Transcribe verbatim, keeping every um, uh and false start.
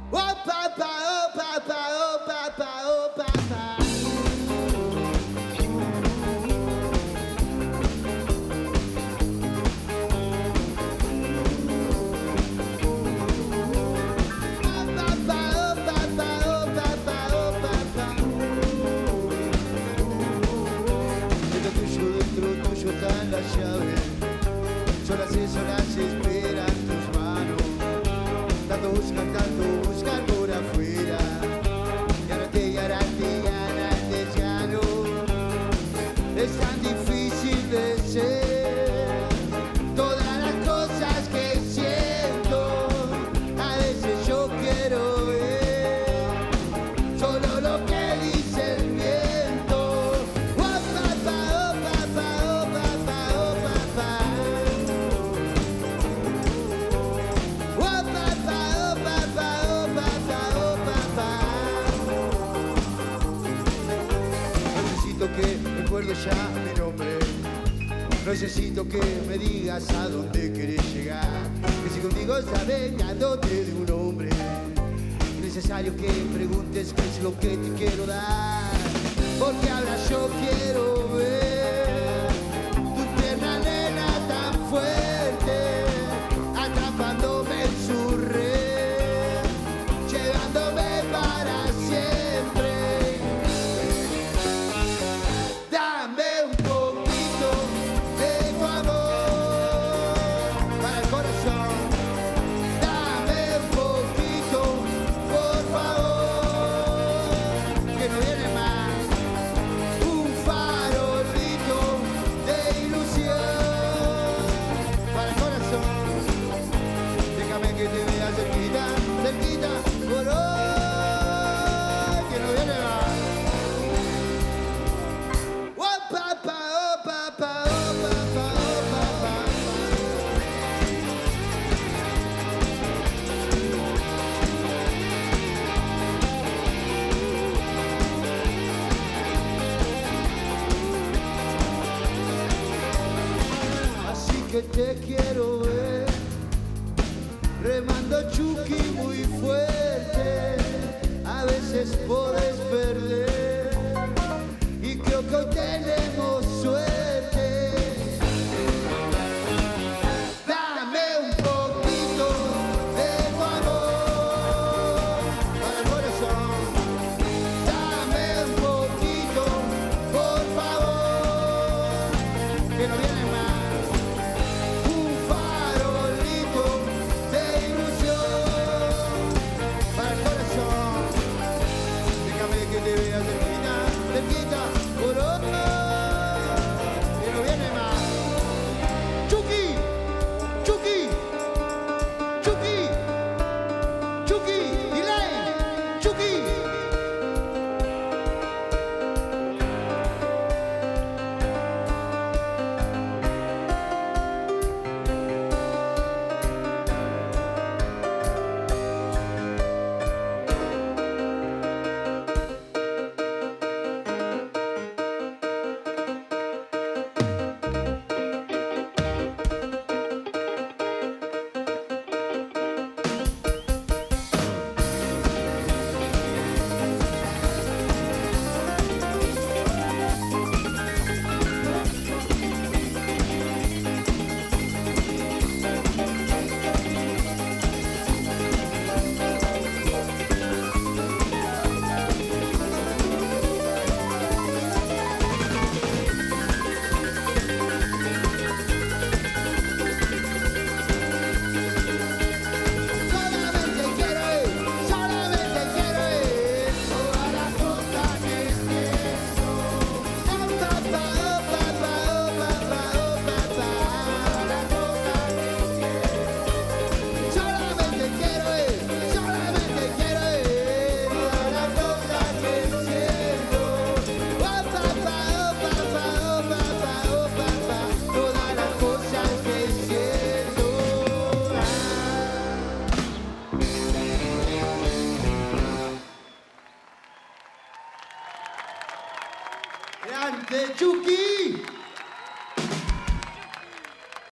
Oh papá, oh papá, oh papá, oh papá. Oh papá, oh papá, oh papá, oh papá. Dentro tuyo, dentro tuyo están las llaves. Solas y solas esperan tus manos. Tanto buscan, tanto buscan por afuera. Garante, garante, garante, ya no. Es tan difícil de ser. Todas las cosas que siento, a veces yo quiero ver solo lo que dice el viento. Oh papá, oh papá, oh papá, oh papá. Oh papá, oh papá, oh papá, oh papá. Necesito que recuerdes ya mi nombre. Necesito que me digas a dónde querés llegar. Que si contigo sabes a dónde de un hombre. Es necesario que preguntes qué es lo que te quiero dar. Porque ahora yo quiero ver tu tierna nena tan fuerte, atrapándome en su red, llevándome para siempre. Dame un poquito de tu amor para el corazón. Dame un poquito, por favor, que no viene más. Un farolito de ilusión para el corazón. Déjame que te vea cerquita, cerquita, por hoy, que no viene más. Oh papá, oh papá, oh papá, oh papá. Así que te quiero ver remando chuki muy